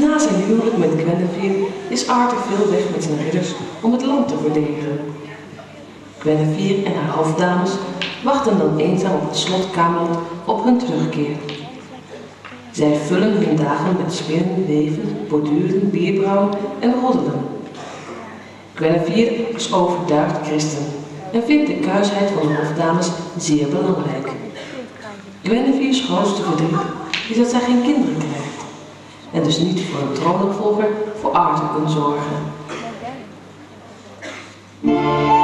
Na zijn huwelijk met Guinevere is Arthur veel weg met zijn ridders om het land te verdedigen. Guinevere en haar hofdames wachten dan eenzaam op het slot Camelot op hun terugkeer. Zij vullen hun dagen met spinnen, weven, borduren, bierbrouwen en roddelen. Guinevere is overtuigd christen en vindt de kuisheid van de hofdames zeer belangrijk. Guinevere's grootste verdriet is dat zij geen kinderen krijgt en dus niet voor een troonopvolger voor Arthur kan zorgen.